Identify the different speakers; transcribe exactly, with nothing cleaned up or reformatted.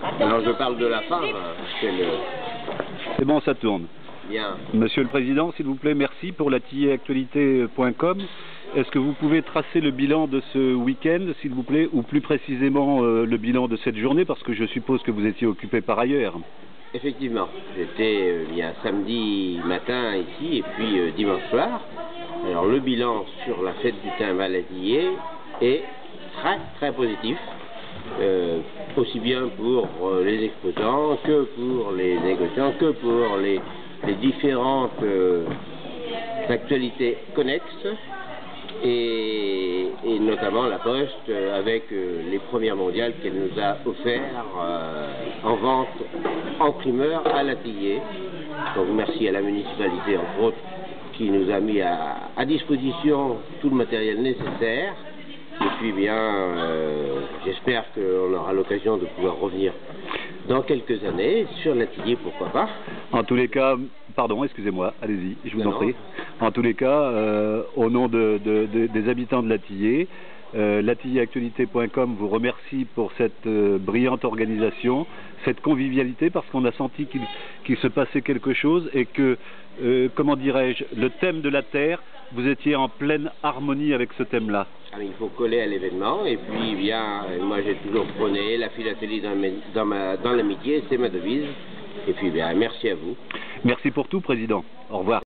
Speaker 1: Alors je parle de la fin, c'est le...
Speaker 2: C'est bon, ça tourne.
Speaker 1: Bien.
Speaker 2: Monsieur le Président, s'il vous plaît, merci pour la tillé actualité point com. Est-ce que vous pouvez tracer le bilan de ce week-end, s'il vous plaît, ou plus précisément euh, le bilan de cette journée, parce que je suppose que vous étiez occupé par ailleurs.
Speaker 1: Effectivement, j'étais euh, bien samedi matin ici et puis euh, dimanche soir. Alors le bilan sur la fête du thym Valadier est très très positif, euh, aussi bien pour euh, les exposants que pour les négociants, que pour les, les différentes euh, actualités connexes. Et, et notamment la Poste euh, avec euh, les premières mondiales qu'elle nous a offert euh, en vente en primeur à l'atelier. Donc merci à la municipalité entre autres qui nous a mis à, à disposition tout le matériel nécessaire. Et puis bien euh, j'espère qu'on aura l'occasion de pouvoir revenir dans quelques années sur l'atelier, pourquoi pas.
Speaker 2: En tous les cas, pardon, excusez-moi, allez-y, je vous
Speaker 1: non,
Speaker 2: en prie. En tous les cas, euh, au nom de, de, de, des habitants de l'atelier, euh, la tillé actualité point com vous remercie pour cette euh, brillante organisation, cette convivialité, parce qu'on a senti qu'il qu'il se passait quelque chose et que, euh, comment dirais-je, le thème de la terre, vous étiez en pleine harmonie avec ce thème-là.
Speaker 1: Ah, il faut coller à l'événement et puis bien, moi j'ai toujours prôné la philatélie dans, mes, dans, ma, dans l'amitié, c'est ma devise. Et puis bien, merci à vous.
Speaker 2: Merci pour tout, Président. Au revoir.